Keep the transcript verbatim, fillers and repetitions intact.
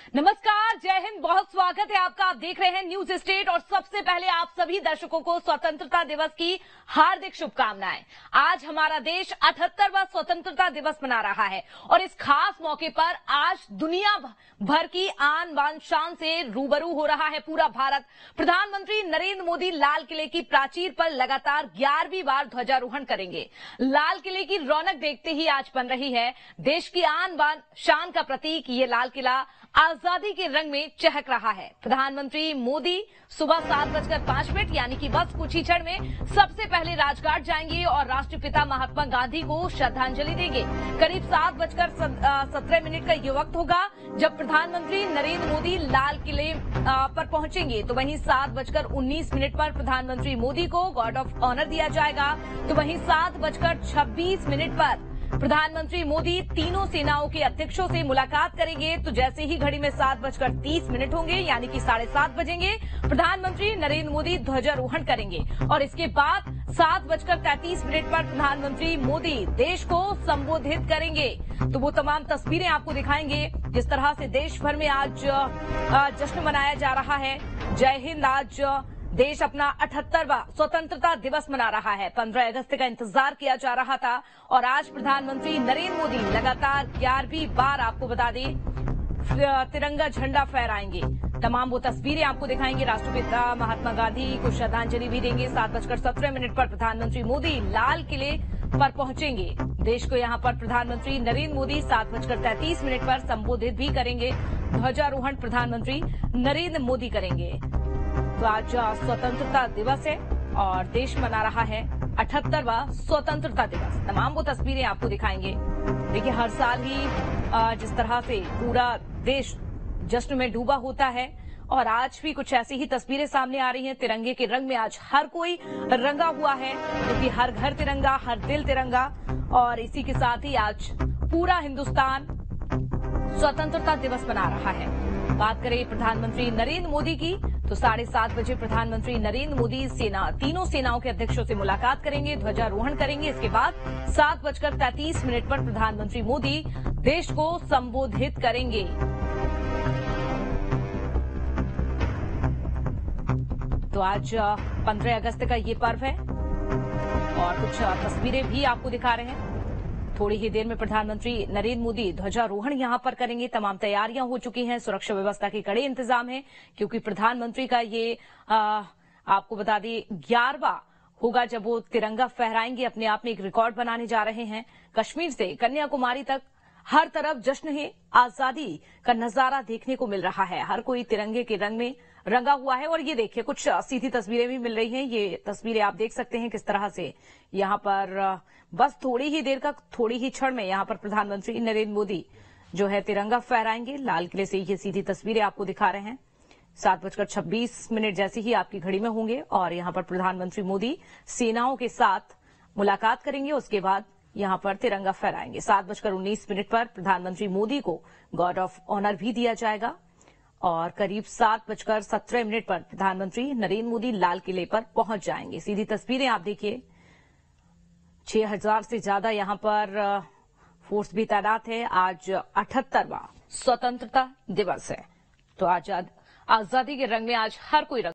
नमस्कार, जय हिंद। बहुत स्वागत है आपका। आप देख रहे हैं न्यूज स्टेट और सबसे पहले आप सभी दर्शकों को स्वतंत्रता दिवस की हार्दिक शुभकामनाएं। आज हमारा देश अठहत्तरवां स्वतंत्रता दिवस मना रहा है और इस खास मौके पर आज दुनिया भर की आन बान शान से रूबरू हो रहा है पूरा भारत। प्रधानमंत्री नरेंद्र मोदी लाल किले की प्राचीर पर लगातार ग्यारहवीं बार ध्वजारोहण करेंगे। लाल किले की रौनक देखते ही आज बन रही है देश की आन बान शान का प्रतीक। ये लाल किला आजादी के रंग में चहक रहा है। प्रधानमंत्री मोदी सुबह सात बजकर पांच मिनट यानी कि बस कुछ ही क्षण में सबसे पहले राजघाट जाएंगे और राष्ट्रपिता महात्मा गांधी को श्रद्धांजलि देंगे। करीब सात बजकर सत्रह मिनट का ये वक्त होगा जब प्रधानमंत्री नरेंद्र मोदी लाल किले पर पहुंचेंगे। तो वहीं सात बजकर उन्नीस मिनट पर प्रधानमंत्री मोदी को गार्ड ऑफ ऑनर दिया जाएगा। तो वहीं सात बजकर छब्बीस मिनट पर प्रधानमंत्री मोदी तीनों सेनाओं के अध्यक्षों से मुलाकात करेंगे। तो जैसे ही घड़ी में सात बजकर तीस मिनट होंगे यानी कि साढ़े सात बजेंगे, प्रधानमंत्री नरेंद्र मोदी ध्वजारोहण करेंगे और इसके बाद सात बजकर तैंतीस मिनट पर प्रधानमंत्री मोदी देश को संबोधित करेंगे। तो वो तमाम तस्वीरें आपको दिखाएंगे जिस तरह से देश भर में आज जश्न मनाया जा रहा है। जय हिंद। आज देश अपना अठहत्तरवां स्वतंत्रता दिवस मना रहा है। पंद्रह अगस्त का इंतजार किया जा रहा था और आज प्रधानमंत्री नरेंद्र मोदी लगातार ग्यारहवीं बार, आपको बता दें, तिरंगा झंडा फहराएंगे। तमाम वो तस्वीरें आपको दिखाएंगे। राष्ट्रपिता महात्मा गांधी को श्रद्धांजलि भी देंगे। सात बजकर सत्रह मिनट पर प्रधानमंत्री मोदी लाल किले पर पहुंचेंगे। देश को यहां पर प्रधानमंत्री नरेंद्र मोदी सात बजकर तैंतीस मिनट पर संबोधित भी करेंगे। ध्वजारोहण प्रधानमंत्री नरेंद्र मोदी करेंगे। तो आज स्वतंत्रता दिवस है और देश मना रहा है अठहत्तरवां स्वतंत्रता दिवस। तमाम वो तस्वीरें आपको दिखाएंगे। देखिए, हर साल ही जिस तरह से पूरा देश जश्न में डूबा होता है और आज भी कुछ ऐसी ही तस्वीरें सामने आ रही हैं। तिरंगे के रंग में आज हर कोई रंगा हुआ है क्योंकि हर घर तिरंगा, हर दिल तिरंगा। और इसी के साथ ही आज पूरा हिंदुस्तान स्वतंत्रता दिवस मना रहा है। बात करें प्रधानमंत्री नरेंद्र मोदी की, तो साढ़े सात बजे प्रधानमंत्री नरेंद्र मोदी सेना तीनों सेनाओं के अध्यक्षों से मुलाकात करेंगे, ध्वजारोहण करेंगे। इसके बाद सात बजकर तैंतीस मिनट पर प्रधानमंत्री मोदी देश को संबोधित करेंगे। तो आज पंद्रह अगस्त का ये पर्व है और कुछ तस्वीरें भी आपको दिखा रहे हैं। थोड़ी ही देर में प्रधानमंत्री नरेंद्र मोदी ध्वजारोहण यहां पर करेंगे। तमाम तैयारियां हो चुकी हैं। सुरक्षा व्यवस्था के कड़े इंतजाम हैं क्योंकि प्रधानमंत्री का ये आ, आपको बता दें ग्यारहवां होगा जब वो तिरंगा फहराएंगे। अपने आप में एक रिकॉर्ड बनाने जा रहे हैं। कश्मीर से कन्याकुमारी तक हर तरफ जश्न है आजादी का नजारा देखने को मिल रहा है। हर कोई तिरंगे के रंग में रंगा हुआ है और ये देखिए कुछ सीधी तस्वीरें भी मिल रही हैं। ये तस्वीरें आप देख सकते हैं किस तरह से यहां पर बस थोड़ी ही देर का थोड़ी ही क्षण में यहां पर प्रधानमंत्री नरेंद्र मोदी जो है तिरंगा फहराएंगे। लाल किले से ये सीधी तस्वीरें आपको दिखा रहे हैं। सात बजकर छब्बीस मिनट जैसे ही आपकी घड़ी में होंगे और यहां पर प्रधानमंत्री मोदी सेनाओं के साथ मुलाकात करेंगे। उसके बाद यहां पर तिरंगा फहराएंगे। सात बजकर उन्नीस मिनट पर प्रधानमंत्री मोदी को गार्ड ऑफ ऑनर भी दिया जाएगा और करीब सात बजकर सत्रह मिनट पर प्रधानमंत्री नरेंद्र मोदी लाल किले पर पहुंच जाएंगे। सीधी तस्वीरें आप देखिए। छह हजार से ज्यादा यहां पर फोर्स भी तैनात है। आज अठहत्तरवां स्वतंत्रता दिवस है तो आज आजादी के रंग में आज हर कोई रंग